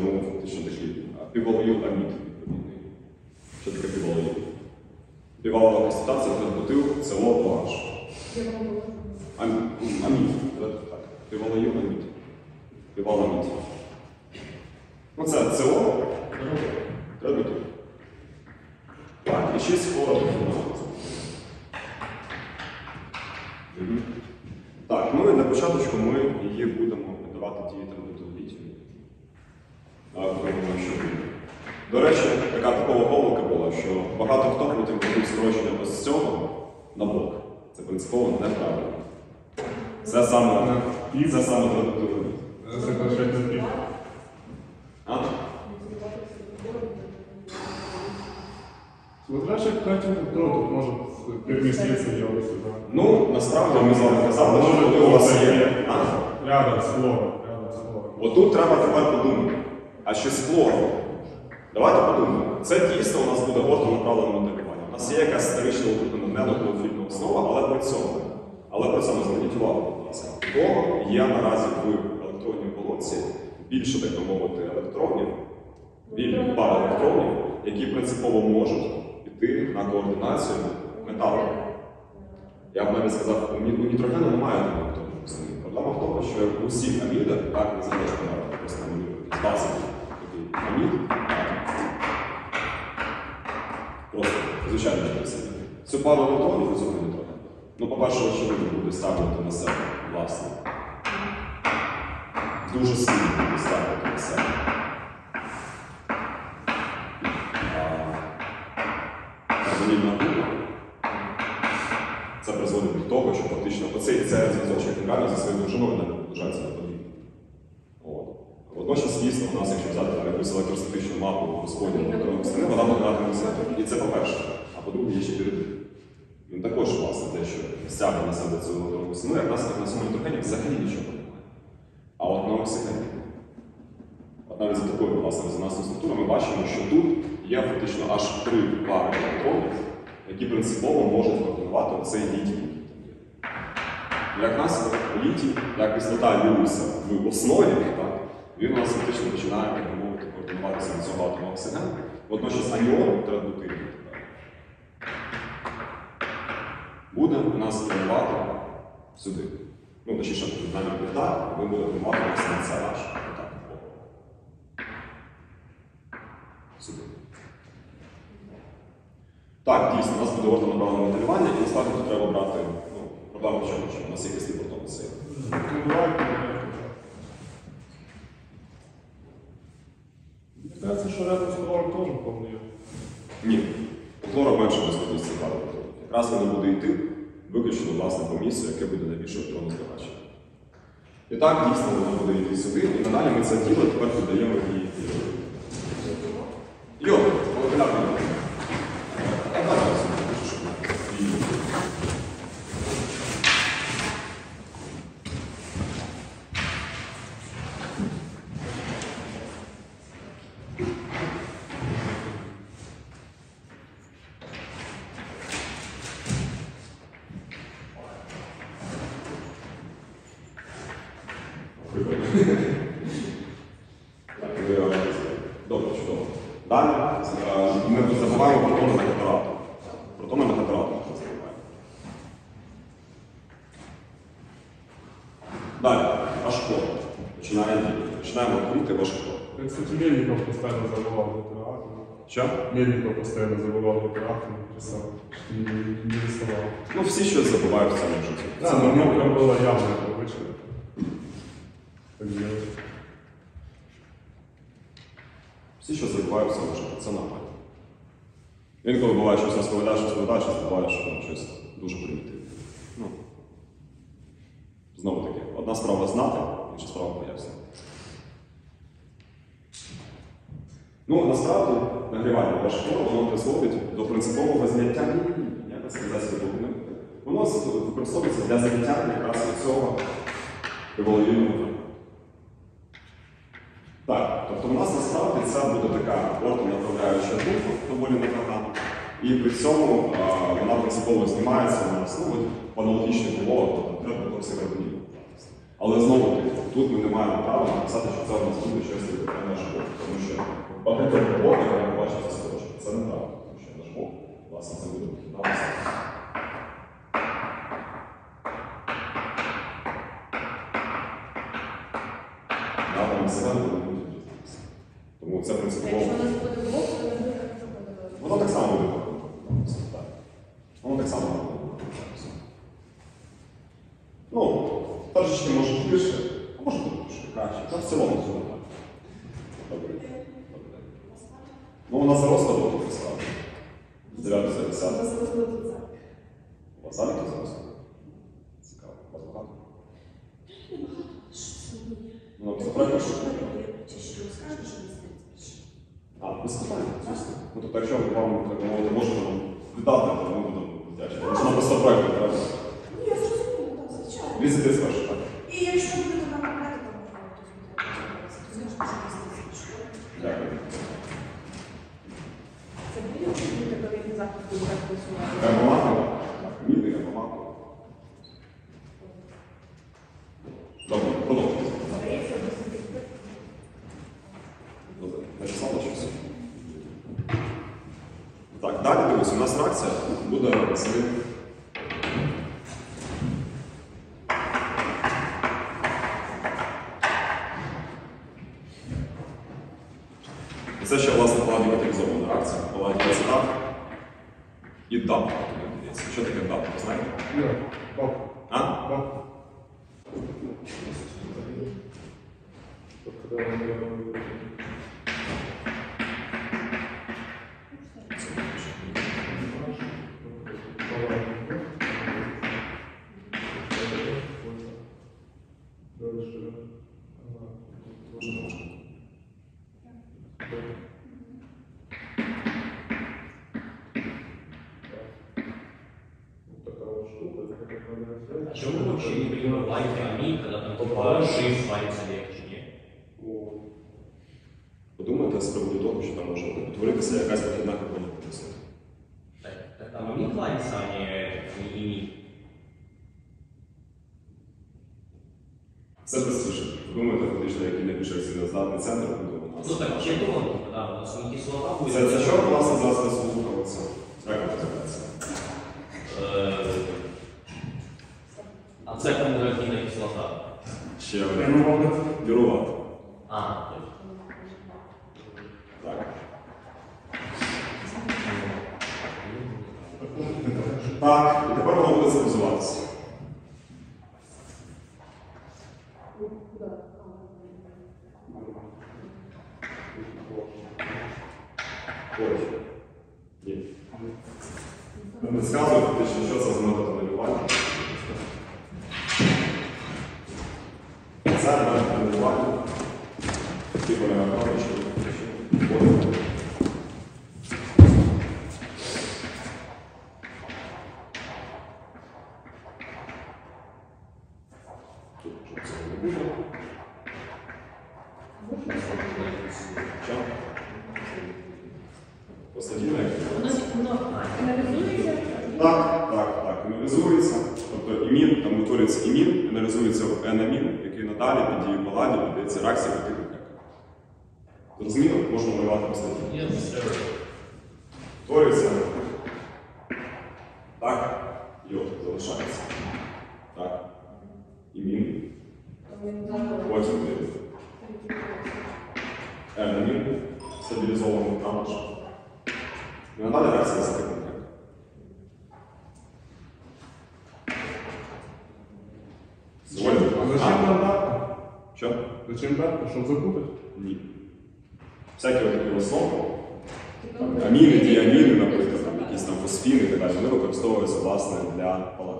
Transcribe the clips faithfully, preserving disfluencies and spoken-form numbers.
ну, фактично такий піввалоїл амід. Що таке піввалоїл? Піввалова кислота – це бутил це о о аш. Амід. Так. Піввалоїл амід. Півваламід. Ну це СО. Треба тут. Так, і шість хлорбіфенолу. Угу. Так, ну і на початку ми її будемо давати діяти методолітію. До речі, така типова помилка була, що багато хто потім робив скорочення ось цього на блок. Це принципово неправильно. Це саме це саме традиторія. Сокращать на пів. А? Смотря, що хотів, то тут може переміститися його сюди. Ну, насправді ми з вами казали, що коли у вас є. А? Рядом з хлором. Отут треба тепер подумати. А що з хлором? Давайте подумаємо. Це дійсно у нас буде ортонаправлене моделювання. У нас є якась стерична укріплена недоклофільна основа, але при цьому. Але при цьому зверніть увагу, будь ласка. У того є наразі в електронній оболонці більше, так би мовити, електронів, вільних пар електронів, які принципово можуть піти на координацію металу. Я б навіть сказав, у нітрогену немає електронів. Проблема в тому, що у всіх амідах, так, не залежно на просто з бази такий амід, просто звичайно самі. Цю пару електронів у цьому нітрогену. Ну, по-перше, очевидно буде ставити на себе, власне. Дуже сильно буде ставити на себе. Карбонільна група. Це призводить до того, що фактично оцей зв'язочок інтервально за своєю довжиною не наближається на подібне. Водночас, дійсно, у нас, якщо взяти якусь електростатичну мапу розподілу електронних стани, вона магнітна центру. І це по-перше. А по-друге, є ще передив. Він також, власне, те, що стягне на себе цю електронну стіну, як наслідок на цьому нітрогені взагалі нічого немає. А от на оксигені. От навіть за такою, власне, резонансною структурою ми бачимо, що тут є фактично аж три пари електронів, які принципово можуть координувати оцей літій. Як наслідок, літій, як кислота Льюіса в основі, так, він у нас фактично починає, як би мовити, координуватися від цього атому оксигену. Водночас аніон традутивний буде у нас керувати сюди. Ну, точніше, тут намір так, ми будемо керувати на це наш. Отак. Сюди. Так, дійсно, у нас буде ортонаправлене моделювання, і насправді тут треба брати, ну, проблема в чому, що у нас є кислі протони сили. Мені здається, що рядом з хлором теж повний. Ні. У хлора менше безподобність цих пару протонів. Якраз воно буде йти виключно, власне, по місцю, яке буде найбільше електронне збагачення. І так, дійсно, воно буде йти сюди, і надалі ми це діло тепер додаємо її. Йо, молекулярний йод. Добре, чудово. Далі ми забуваємо протони на катарату. Протони на катарату ми забуваємо. Далі, ваш хлор. Починає діяти. Починаємо відкрити ваш хлор. Я, кстати, Мельников постійно забував літератор. Що? Мельников постійно забував літератор, писав, що не рисував. Ну, всі щось забувають в цьому житті. Це нормально було явно привичне. Так делать. Всі щось забувають в цьому житті. Це нормально. Інколи буває щось розповідає, щось розповідає, щось буває, що щось дуже примітивне. Ну, знову таки, одна справа знати, інша справа пояснити. Ну, насправді, нагрівання ваш хлор, воно призводить до принципового зняття, як сказати сьогодні, воно використовується для зняття якраз від цього еволюційного феномену. Так, тобто у нас насправді це буде така ортонаправляюча група, доволі непогана, і при цьому а, вона принципово знімається на основі по аналогічних умовах, тобто треба боксикарбонів. Але знову таки, тут ми не маємо права написати, що це у нас буде щось таке наш Бог. Тому що багатьох Бог, я не бачу це схоже. Це не так, тому що наш Бог, власне, це буде вихіднатися. Атоми себе не будуть різнитися. Тому це принципово. Якщо у нас буде блок, то не буде так проходити. Воно так само буде проходити. Так. Воно так само буде проходити. Ну, трошечки може більше, а може бути більше, краще. Та в цілому все так. Добре. Добре. Ну, у нас за розкладу тут поставили. З дев'ятого до десятого. У вас заліки за розкладу? Цікаво. У вас багато? Ну, це правильно, що? А, без питань, звісно. Ну, тобто, якщо ми вам так мовити, можемо віддати, то ми будемо вдячні. Тому що нам просто проєкт не треба. Ну, я зрозуміла, так, звичайно. Візити спершу, так? І якщо будете нам брати, то можна хтось буде. Дякую. Це буде бути відповідний захід, буде так працювати. Карбоматова? Мідний карбоматова. Добре, продовжуйте. Здається, досить. Написала щось? Так, далі дивись, у нас реакція буде з ним. І це ще, власне, паладі каталізована реакція. Паладі ацетат і дап. Що таке дап, ви знаєте? Ні, баб. А? Баб. Тобто, А что мы вообще не принимаем лайк амин, когда там типа shift лайк легче, не? Подумайте з приводу того, що там може утворитися якась похідна карбонна кислота. Так, так там амин лайкс, а не имин. Все простіше. Подумайте, фактично, який найбільш реакційноздатний центр буде у нас. Ну так, кетон, да, у нас не кислота будет. Це, це що, власне, зараз не слухалося? Як це називається? Э, А це конвертивна кислота. Ще один. Вірувати. А, точно. Так. Так, і тепер воно буде стабілізуватися. Ось. Ні. Не сказує фактично, що це за метод моделювання. Це метод моделювання. Типу не направлено, що буде. Тут вже цього не буде. Що? Постадійно як? Воно аналізується. Так, так, так. Аналізується. Тобто імін, там утворюється імін, аналізується в енамін, який надалі під дією паладі віддається реакція активних клеток. Зрозуміло? Можна малювати постійно. Yes, sir. Утворюється. Так. Йод залишається. Так. Імін. Потім буде. Енамін. Стабілізований також. І надалі реакція з активних клеток. Доволі. Зачем нам дата? Що? Зачем дата? Щоб запутати? Ні. Всякі такі основи, там, аміни, діаміни, наприклад, там, якісь там фосфіни і так далі, вони використовуються, власне, для паладу.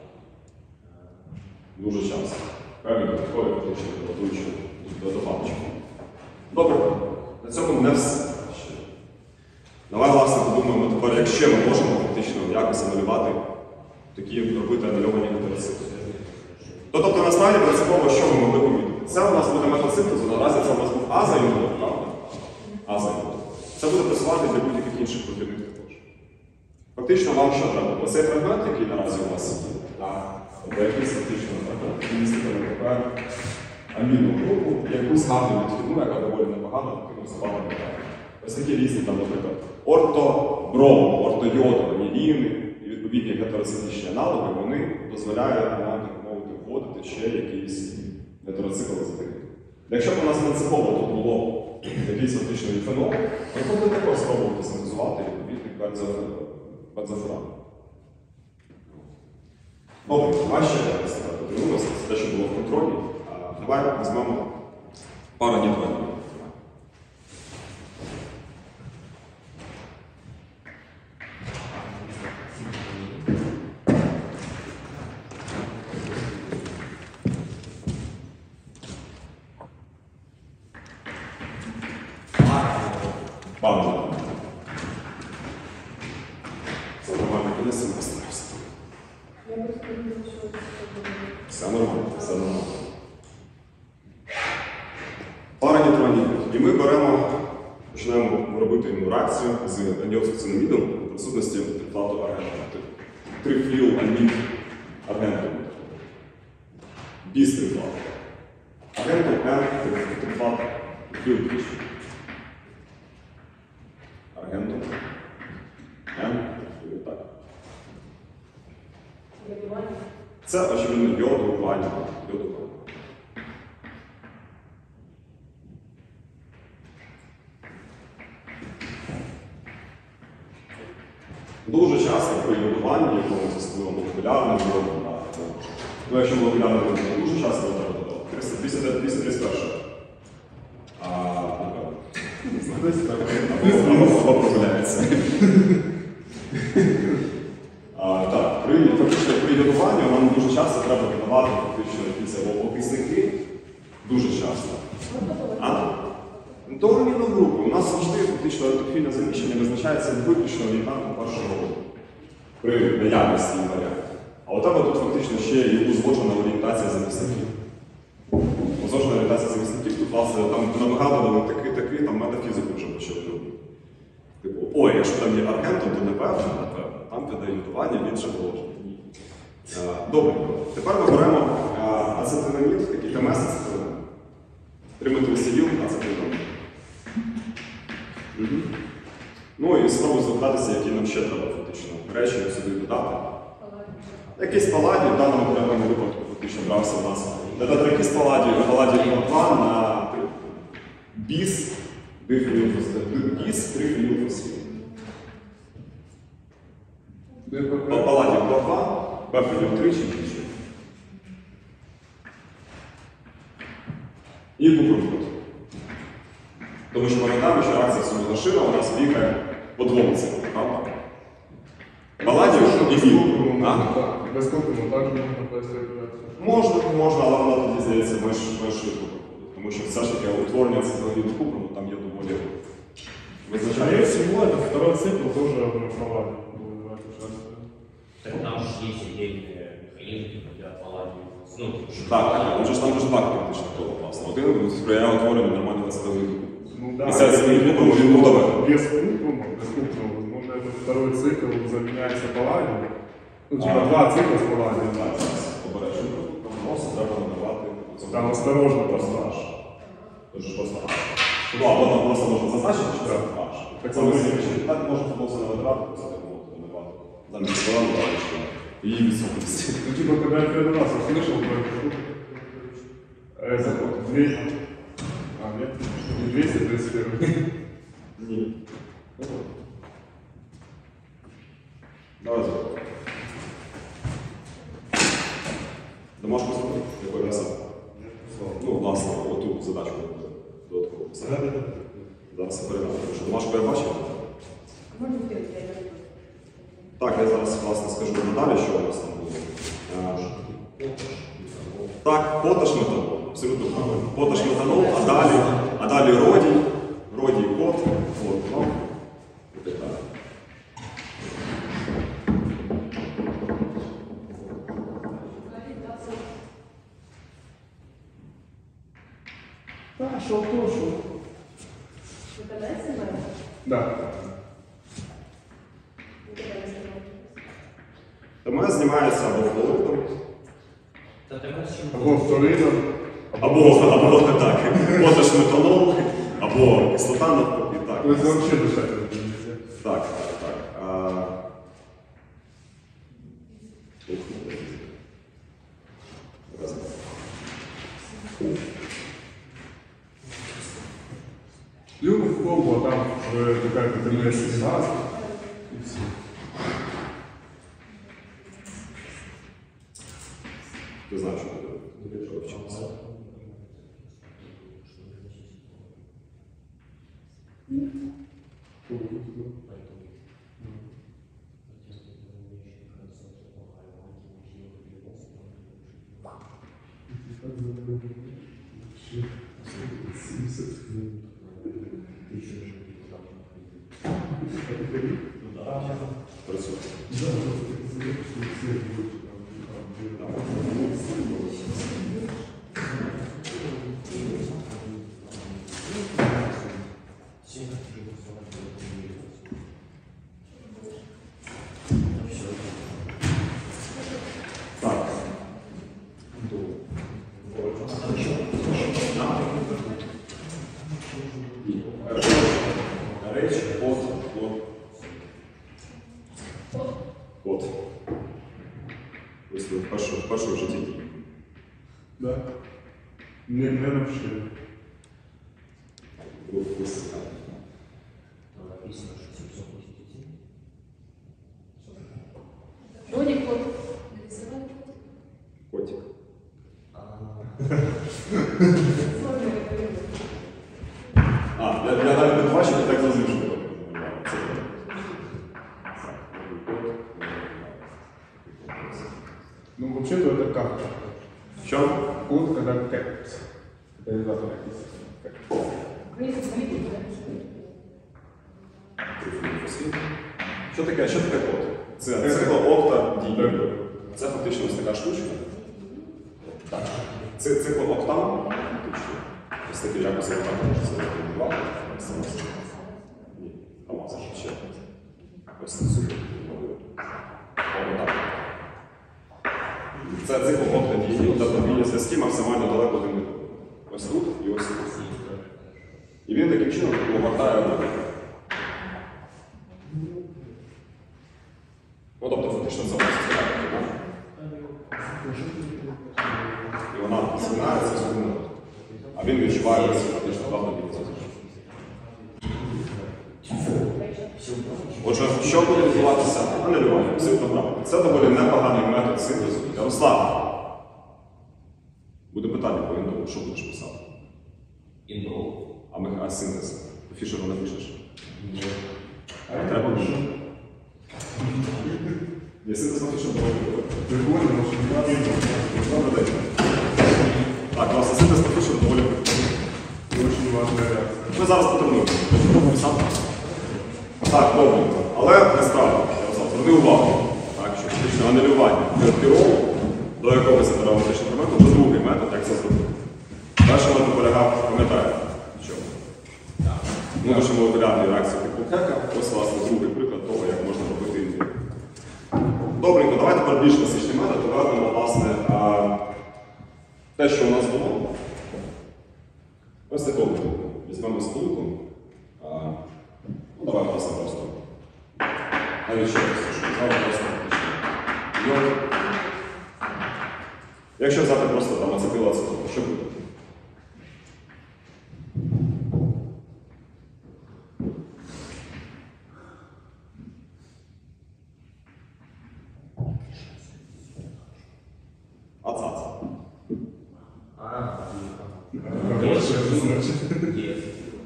Дуже часто. Певні додаткові фактично готуючі до добавочки. Добре, на цьому не все. Ще. Давай, власне, подумаємо тепер, як ще ми можемо фактично якось аналювати такі робити анальовані каталіцити. Тобто, насправді, принципово, що ми могли помітити? Це у нас буде метод синтезу, наразі це у нас був азоінод, правда? Азоінод. Це буде працювати для будь-яких інших похідних також. Фактично, вам що треба? Оцей фрагмент, який наразі у вас є, так, Тобто якийсь фактично містити НП амінну групу, якусь гарну відхідну, яка доволі непогана, таким запалом металу. Ось такі різні, там, наприклад, ортобром, ортойоду, аніліни і відповідні гетероциклічні аналоги, вони дозволяють нам, так мовити, вводити ще якийсь гетероцикл ізотопів. Якщо б у нас принципово тут було якийсь фактичний фенол, ми могли також спробувати синтезувати відповідний бензофуран. Добре, важче подивимося, це те, що було в контролі. А, давай візьмемо пару нітронів. Пару. Це нормально, колись не постарався. Я просто не знаю, що це буде. Все нормально, все нормально. Пара нейтронів. І ми беремо, починаємо робити йому реакцію з аніоцинамідом в присутності трифлату аргенту. Трифліл амід аргенту. Біс трифлат. Аргенту Н, трифлат, трифліл двічі. Аргенту Н, так. Це, очевидно, йоду, ваню, йоду, ваню. Дуже часто при йодуванні якомусь особливо молекулярному йоду, ну, якщо молекулярний йод, то дуже часто треба додати. двісті тридцять один. А, напевно. Не знаю, або прогуляється. А, так, при, фактично, при йодуванні нам дуже часто треба додавати фактично якісь або окисники. Дуже часто. А? До амінну групу. У нас завжди фактично ортофільне заміщення визначається виключно варіантом першого роду. При наявності варіантів. А у тебе тут фактично ще і узгоджена орієнтація замісників. Узгоджена орієнтація замісників, тут власне там навигадували такий-такий, там метафізику вже почали робити. Типу, ой, якщо там є аргентом, то непевно, напевно. Там піде йодування, він вже положений. Добре, тепер ми беремо ацетинамід, такий ТМС ацетинамід. Триметилсиділ ацетинамід. Угу. Ну і спробую здогадатися, які нам ще треба фактично речі сюди додати. Якийсь паладій, в даному конкретному випадку фактично брався в нас. Додати якийсь паладій, паладій два на біс, біс, трифенілфосфін. Паладій два, бефенів три чи більше. І буквофрут. Тому що пам'ятаємо, що реакція сумозашина у нас бігає по двом циклам, правда? Паладій і біл. Без купимо також можна провести операцію. Можна, можна, але вона тоді, здається, менш швидко проходить. Тому що все ж таки утворення циклогіду купруму там є доволі визначає. Скорее всего, это второй цикл тоже однофалатный. Так там же есть отдельные механизмы для палладиума. Ну, Так, так, він же ж там дуже так практично було, власне. Один сприяє утворенню нормального циклогіду. Ну да, І це циклогід купруму, він був доведений. без купрума, без купрума, возможно, этот второй цикл заменяется палладием. Ну, типа А. два цикла с палладием. Так, зараз обережно. Просто треба надавати. Там осторожно просто аж. Дуже просто аж. Ну, або там просто можна зазначити, що це аж. Так Це само ми і- звичайно. Так можна футболці не витирати, це так можна намивати. Замість складу, але що її відсутності. Ну, типа, когда я первый раз услышал про эту штуку, это вот двести, а, нет, не двести тридцать один. Ні. Давай зробимо. Домашку зробити? Якої писати? Ну, власне, оту задачку додатково писати. Зараз я передам, тому що домашку я бачив. Можна втілити, я не знаю. Так, я зараз, власне, скажу надалі, що у нас там було. Е, Так, поташ метанол, абсолютно правильно. Поташ метанол, а далі, а далі родій, родій кот, от, ну, і так далі. Да, шел то, шел. Викладається мене? Да. Викладається мене. ТМС знімається або флоридом, Та тебе з чим? Або фторидом, Або, або так, поташ метанол, або кислота навпаки. Так, Тобто це взагалі дешевле. так, так. так. А... Ух, ну, раз. Любу в колбу, а там е, така контамінація газу і все. Ти знаєш, що буде вчитися. Працює. Так. Речь, код, код. Код. Ось ви вперше, вперше в житті. Да. Не, не навчили. Ось. Там написано, що сімсот вісімдесят сім. Вроде кот. Нарисовали кот. Котик. А, я, я навіть не бачив, я так зрозумів, що таке. Це Ну, вообще-то это как? що? Код, когда как? Катализатор написано. Що таке? Що таке код? Це цикл окта дій. Це фактично ось така штучка. Так. Це цикл октан, фактично. Ось такий якось я так можу це відбувати. Ні, ама це ще. Ось це супер. О, так. Це цикл окта дій, де подвійні зв'язки максимально далеко один від одного. Ось тут і ось тут. І він таким чином повертає руки. Ну, тобто, фактично, це ось така. І вона згинається з одним. А він відчуває ось фактично плавно білий. Отже, що буде відбуватися? Аналювання, абсолютно правильно. Це доволі непоганий метод синтезу. Ярослав, буде питання по індову, що будеш писати? Індол. А, ми, а синтез? По Фішеру напишеш? А треба більше. Ні, синтез на Фішеру доволі добре. Прикольно, потому что не видно. Добрий день. Так, власне, синтез на Фішеру доволі прикольний. Очень важная реакция. Ми зараз потренуємо. Писати. Так, добре. Але насправді, Ярослав, зверни увагу, так, що фактично аналювання піролу до якогось енергетичного предмету вже другий метод, як це зробити. Перший метод полягав, пам'ятаєте, що? Внутрішньо молекулярної реакції типу Хека. Ось, власне, другий приклад того, як можна робити індію. Добренько, давайте тепер більш класичний метод, повернемо, власне, а, те, що у нас було. Ось такого. Візьмемо сполуку. Ну, давай, власне, просто. Навіть ще раз, що візьмемо просто йод. Якщо взяти просто там ацетилацетон, що буде? Ацац. А, Хорошее, это значит. є.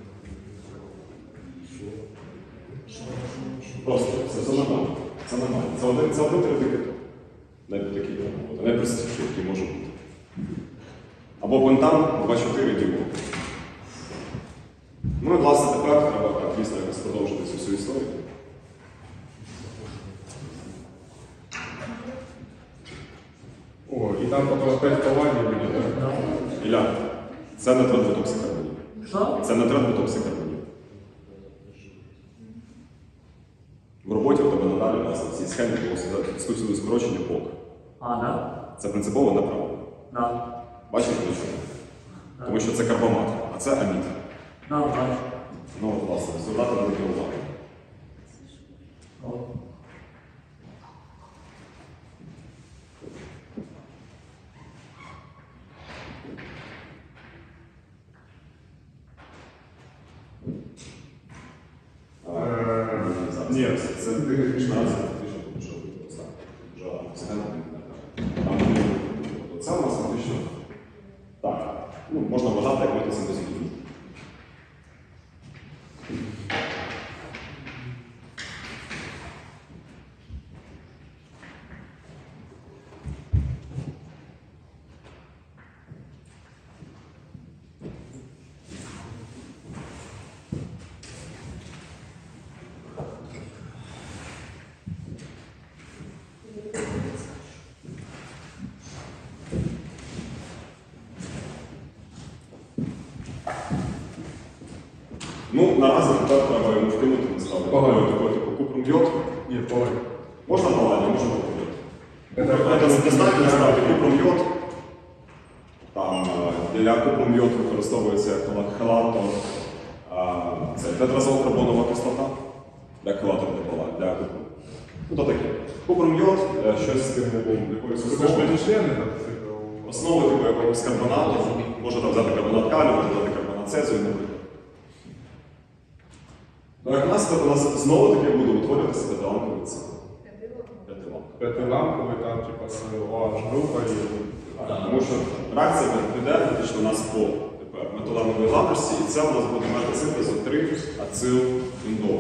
Просто, це, це нормально. Це нормально. Це один, це один теоретик. Навіть такий, найпростіший, який може бути. Або пентан два чотири дюйма. Ну і, власне, тепер треба так, дійсно якось продовжити цю всю історію. О, и там потом опять повальный будет, да? Ілля, це не третбутоксикарбонів. Що? Це не третбутоксикарбонів. В роботі у тебе надалі, власне, в цій схемі було сюди скорочення ПОК. А, да? Це принципово неправильно. Да. Бачите ключове? Тому що це карбамат, а це амід. Да, бачу. Ну, от, власне, звертати велику увагу. От. Е, Ні, Ні, це це ти фактично, фактично. що просто вже акцидент. Там, ну, це у нас фактично так. Ну, можна вважати, як метасинтезію. Ну, наразі тепер треба йому вкинути насправді. Погано. Такий типу купрум-йод. Ні, поле. Можна паладі, можна купрум-йод. Це Це достатньо насправді купрум-йод. Там е, для купрум-йод використовується хелатор. Це тетразолкарбонова кислота. Для хелатор для купрум. Ну, то таке. Купрум-йод, е, щось з тим якоюсь Це ж основою. медичлени, так? це, Основу типу якогось карбонату. Можна там взяти карбонат калію, можна взяти карбонат цезію, наприклад. Ну, як наслідок у нас знову таки буде утворюватися п'ятиламковий цикл. П'ятиламковий. П'ятиламковий, там, типа, з OH група і... Так, тому що реакція піде фактично у нас по тепер металановій лампочці, і це у нас буде метасинтезу три ацил індол.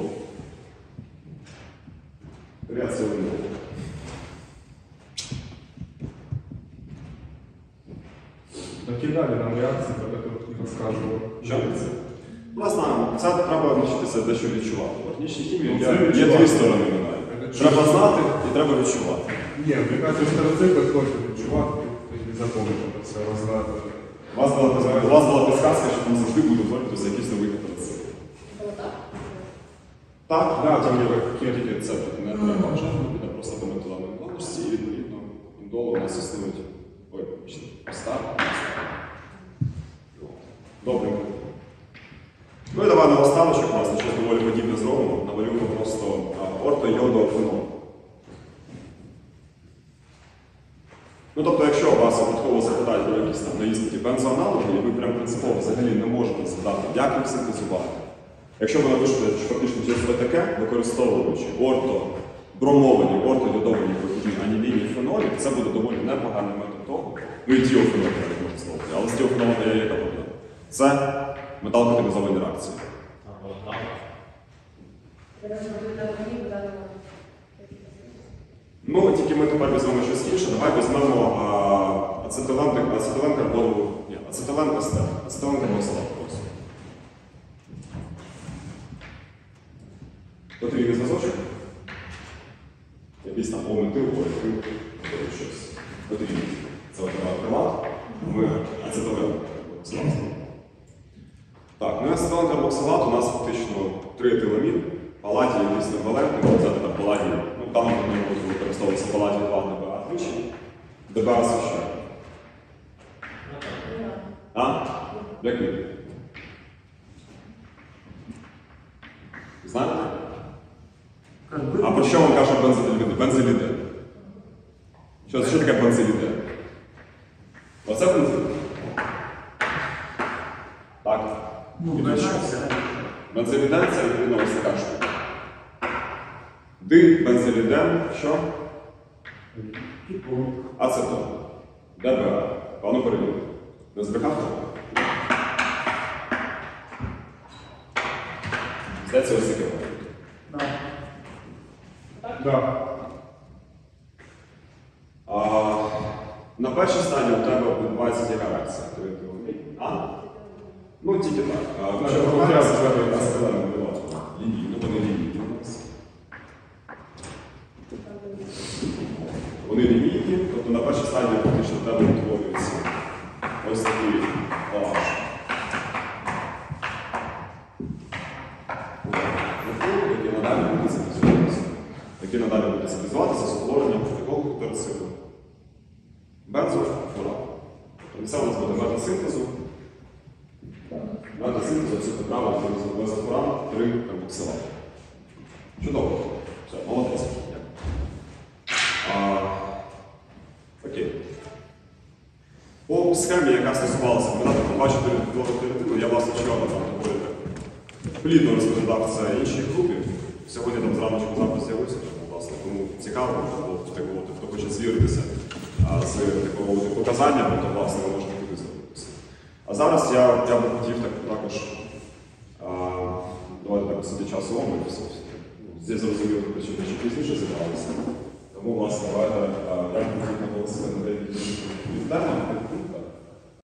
три ацил індол. Накидали нам реакції, про які ти розказував. Що це? Власне, це треба навчитися дещо відчувати. В органічній хімії Ну, є, це є відчувати. дві сторони медалі. Це Треба чисто. знати і треба відчувати. Ні, мені кажуть, що староцикл точно відчувати, і запам'ятати це, роззнати. У вас була, у вас була підсказка, що там завжди буде утворюватися якийсь новий метацикл. Так, Да, там там є є тільки це не треба вже, буде просто по металановій лампочці, і відповідно індол у нас існують. Ой, вибачте, ось так. Добре. Ну і давай на останочок у нас щось доволі подібне зробимо. Намалюємо просто ортойодофенол. Ну тобто, якщо вас випадково запитають про якісь там на іспиті бензоаналоги, і ви прям принципово взагалі не можете задати, як їх синтезувати. Якщо ви напишете що фактично через таке, використовуючи ортобромовані, ортойодовані вихідні анілійні фенолі, це буде доволі непоганий метод того. Ну і діофенол навіть можна словити, але з діофенолом є яка проблема. Це металокаталізовані реакції. А, вот так. Ну, тільки ми тепер візьмемо щось інше. Давай візьмемо а, ацетилен, ацетилен карбонову, ні, ацетилен естер, ацетилен карбоксилат. Потрібний зв'язочок. Якийсь там ометил, оетил, щось. Потрібний. Це акрилат. Ми ацетилен карбоксилат. Так, ну і ацетилен карбоксилат у нас фактично три етиламін. Паладій якийсь невалентний, це тепер паладій. Ну, там ми можемо використовуватися паладій два на ДБА двічі. ДБА що? А? Який? Знаєте? А про що вам каже бензиліден? Бензиліден. Що, що таке бензиліден? Оце бензиліден. Так. Ну, І не тут що? знаю. Бензиліден це відповідно ось така штука. Ди, бензиліден, що? Ацетон. ДБА. Пану перевірити. Не збрехав? Здається, ось таке. Да. Да. А, на першій стадії у тебе відбувається яка реакція? Ти- ти- А? Ну, тільки так. А, Так, Якщо ну, програма я це згадую. ацетилен виливати. Лінійно, вони лінійні у нас. Вони лінійні, тобто на першій стадії фактично в тебе утворюється ось такий OH. Який надалі буде синтезуватися. Який надалі буде синтезуватися з утворенням якого тетрациклу. Бензофурат. Це у нас буде метод синтезу. Метод синтезу це програма безофуран три карбоксилат. Чудово. Все, молодець. А, окей. По схемі, яка стосувалася передати побачити клітину, я власне вчора там доволі так плідно розповідав це іншій групі. Сьогодні там зраночку запис з'явився, тому, власне, кому цікаво, хто, так мовити, хто хоче звіритися а, з так мовити, показаннями, то власне ви можете туди звернутися. А зараз я, я би хотів так, також а, давайте так собі час умови, здесь зрозуміло, що пізніше зібралися. Тому, власне, давайте я б хотів наголосити на деякі теми.